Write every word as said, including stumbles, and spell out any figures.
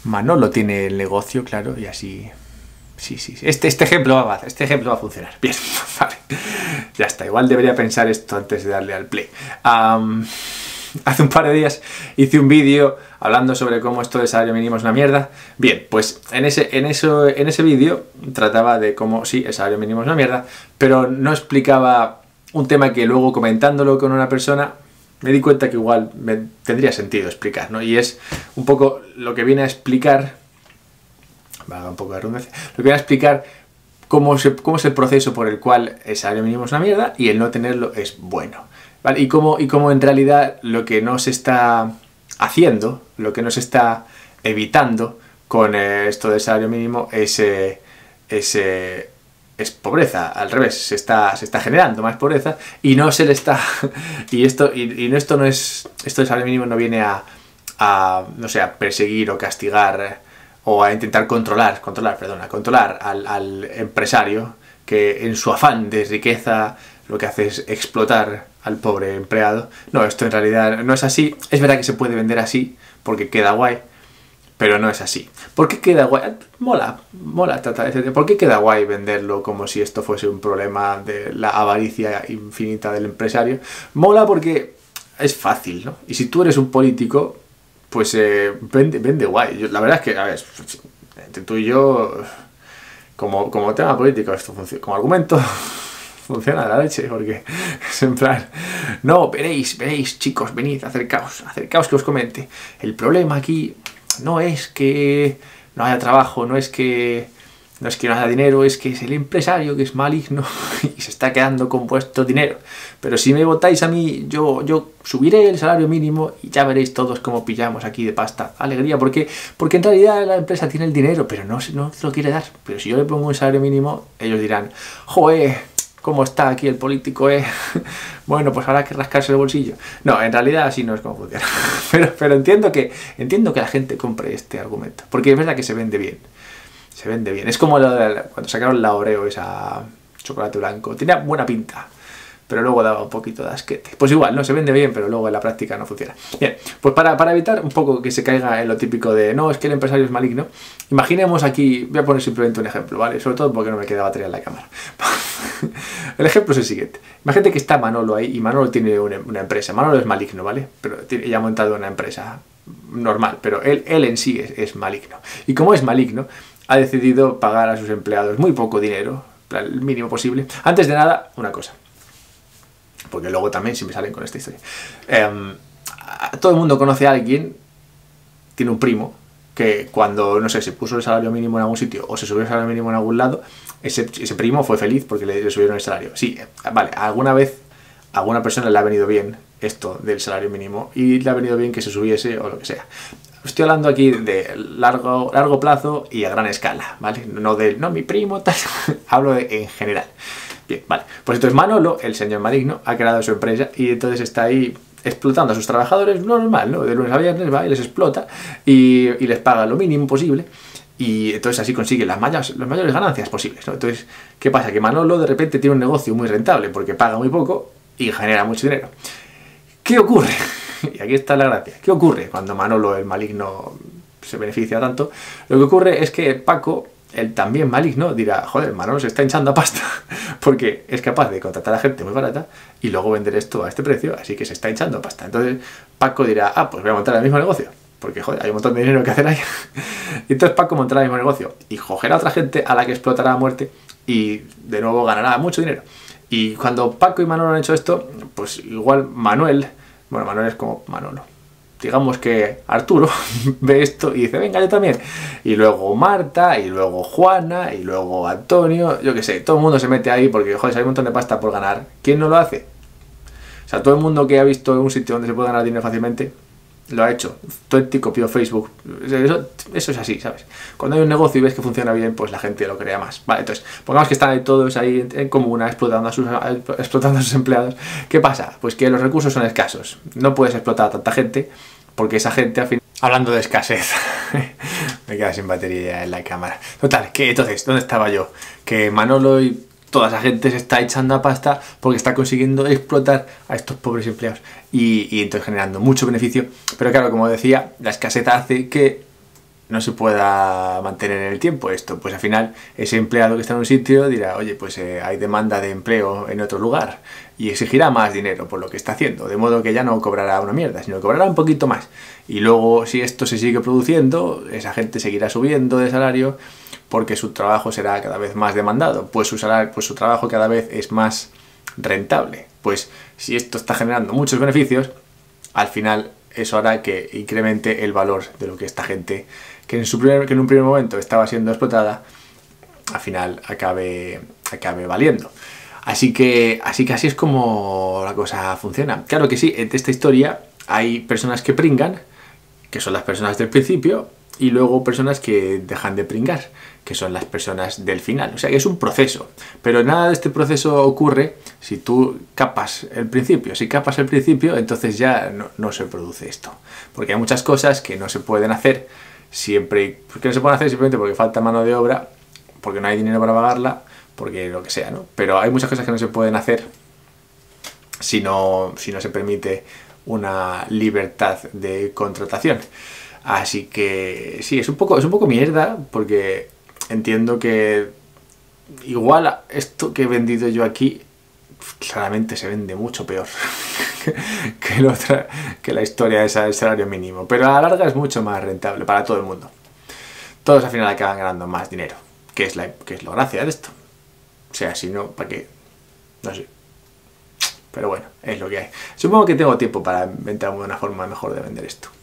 Manolo tiene el negocio, claro, y así... Sí, sí, sí. Este, este, ejemplo va a, este ejemplo va a funcionar. Bien, vale. Ya está, igual debería pensar esto antes de darle al play. Um, hace un par de días hice un vídeo hablando sobre cómo esto del salario mínimo es una mierda. Bien, pues en ese, en eso, en ese vídeo trataba de cómo, sí, el salario mínimo es una mierda, pero no explicaba un tema que luego comentándolo con una persona me di cuenta que igual me tendría sentido explicar, ¿no? Y es un poco lo que viene a explicar, va un poco de redundancia, lo que viene a explicar cómo, se, cómo es el proceso por el cual el salario mínimo es una mierda y el no tenerlo es bueno, ¿vale? Y cómo, y cómo en realidad lo que no se está haciendo, lo que no se está evitando con eh, esto del salario mínimo es... Eh, es eh, es pobreza, al revés, se está, se está generando más pobreza y no se le está... y esto y, y esto no es... Esto del salario mínimo no viene a, a, no sé, a perseguir o castigar o a intentar controlar, controlar, perdona, controlar al, al empresario que en su afán de riqueza lo que hace es explotar al pobre empleado. No, esto en realidad no es así. Es verdad que se puede vender así porque queda guay, pero no es así. ¿Por qué queda guay? Mola, mola tratar de decir, ¿por qué queda guay venderlo como si esto fuese un problema de la avaricia infinita del empresario? Mola porque es fácil, ¿no? Y si tú eres un político, pues eh, vende, vende guay. Yo, la verdad es que, a ver, entre tú y yo, como, como tema político, esto funciona, como argumento, funciona la leche, porque es en plan, no, veréis, veréis, chicos, venid, acercaos, acercaos que os comente. El problema aquí no es que no haya trabajo, no es que no es que no haya dinero, es que es el empresario que es maligno y se está quedando con vuestro dinero. Pero si me votáis a mí, yo, yo subiré el salario mínimo y ya veréis todos cómo pillamos aquí de pasta. Alegría, porque, porque en realidad la empresa tiene el dinero, pero no, no se lo quiere dar. Pero si yo le pongo un salario mínimo, ellos dirán, joder, ¿cómo está aquí el político, eh? Bueno, pues habrá que rascarse el bolsillo. No, en realidad así no es como funciona. Pero, pero entiendo, que, entiendo que la gente compre este argumento. Porque es verdad que se vende bien. Se vende bien. Es como lo de, cuando sacaron la Oreo, esa chocolate blanco. Tenía buena pinta, pero luego daba un poquito de asquete. Pues igual, no se vende bien, pero luego en la práctica no funciona. Bien, pues para, para evitar un poco que se caiga en lo típico de no, es que el empresario es maligno, imaginemos aquí, voy a poner simplemente un ejemplo, ¿vale? Sobre todo porque no me queda batería en la cámara. El ejemplo es el siguiente. Imagínate que está Manolo ahí y Manolo tiene una, una empresa. Manolo es maligno, ¿vale? Pero tiene, ya ha montado una empresa normal, pero él, él en sí es, es maligno. Y como es maligno, ha decidido pagar a sus empleados muy poco dinero, el mínimo posible. Antes de nada, una cosa, porque luego también siempre salen con esta historia. Eh, todo el mundo conoce a alguien, tiene un primo, que cuando, no sé, se puso el salario mínimo en algún sitio o se subió el salario mínimo en algún lado, ese, ese primo fue feliz porque le, le subieron el salario. Sí, vale, alguna vez a alguna persona le ha venido bien esto del salario mínimo y le ha venido bien que se subiese o lo que sea. Estoy hablando aquí de largo, largo plazo y a gran escala, ¿vale? No de, no, mi primo, tal. Hablo de en general. Bien, vale. Pues entonces Manolo, el señor maligno, ha creado su empresa y entonces está ahí explotando a sus trabajadores, lo normal, ¿no? De lunes a viernes va y les explota y, y les paga lo mínimo posible y entonces así consigue las mayores, las mayores ganancias posibles, ¿no? Entonces, ¿qué pasa? Que Manolo de repente tiene un negocio muy rentable porque paga muy poco y genera mucho dinero. ¿Qué ocurre? Y aquí está la gracia. ¿Qué ocurre cuando Manolo, el maligno, se beneficia tanto? Lo que ocurre es que Paco, el también maligno, dirá, joder, Manolo se está hinchando a pasta porque es capaz de contratar a gente muy barata y luego vender esto a este precio, así que se está hinchando a pasta. Entonces Paco dirá, ah, pues voy a montar el mismo negocio, porque joder, hay un montón de dinero que hacer ahí. Y entonces Paco montará el mismo negocio y cogerá a otra gente a la que explotará a muerte y de nuevo ganará mucho dinero. Y cuando Paco y Manolo han hecho esto, pues igual Manuel, bueno, Manuel es como Manolo, digamos que Arturo ve esto y dice, venga, yo también. Y luego Marta, y luego Juana, y luego Antonio, yo qué sé, todo el mundo se mete ahí porque, joder, hay un montón de pasta por ganar. ¿Quién no lo hace? O sea, todo el mundo que ha visto un sitio donde se puede ganar dinero fácilmente, lo ha hecho. Twenty copió Facebook. Eso, eso es así, ¿sabes? Cuando hay un negocio y ves que funciona bien, pues la gente lo crea más. Vale, entonces, pongamos que están ahí todos ahí en, en comuna, explotando a, sus, explotando a sus empleados. ¿Qué pasa? Pues que los recursos son escasos. No puedes explotar a tanta gente, porque esa gente al final... Hablando de escasez, me queda sin batería en la cámara. Total, que entonces, ¿dónde estaba yo? Que Manolo y toda esa gente se está echando a pasta porque está consiguiendo explotar a estos pobres empleados y, y entonces generando mucho beneficio. Pero claro, como decía, la escasez hace que no se pueda mantener en el tiempo esto. Pues al final ese empleado que está en un sitio dirá, oye, pues eh, hay demanda de empleo en otro lugar y exigirá más dinero por lo que está haciendo, de modo que ya no cobrará una mierda, sino que cobrará un poquito más. Y luego, si esto se sigue produciendo, esa gente seguirá subiendo de salario porque su trabajo será cada vez más demandado, pues su salario, pues su trabajo cada vez es más rentable. Pues si esto está generando muchos beneficios, al final eso hará que incremente el valor de lo que esta gente, que en, su primer, que en un primer momento estaba siendo explotada, al final acabe, acabe valiendo. Así que, así que así es como la cosa funciona. Claro que sí, en esta historia hay personas que pringan, que son las personas del principio, y luego personas que dejan de pringar, que son las personas del final. O sea que es un proceso, pero nada de este proceso ocurre si tú capas el principio. Si capas el principio, entonces ya no, no se produce esto. Porque hay muchas cosas que no se pueden hacer siempre. ¿Por qué no se pueden hacer? Simplemente porque falta mano de obra, porque no hay dinero para pagarla, porque lo que sea, ¿no? Pero hay muchas cosas que no se pueden hacer si no, si no se permite una libertad de contratación. Así que sí, es un poco, es un poco mierda, porque entiendo que igual esto que he vendido yo aquí claramente se vende mucho peor que, la otra, que la historia esa del salario mínimo, pero a la larga es mucho más rentable para todo el mundo. Todos al final acaban ganando más dinero, que es, la, que es la gracia de esto. O sea, si no, ¿para qué? No sé. Pero bueno, es lo que hay. Supongo que tengo tiempo para inventar una forma mejor de vender esto.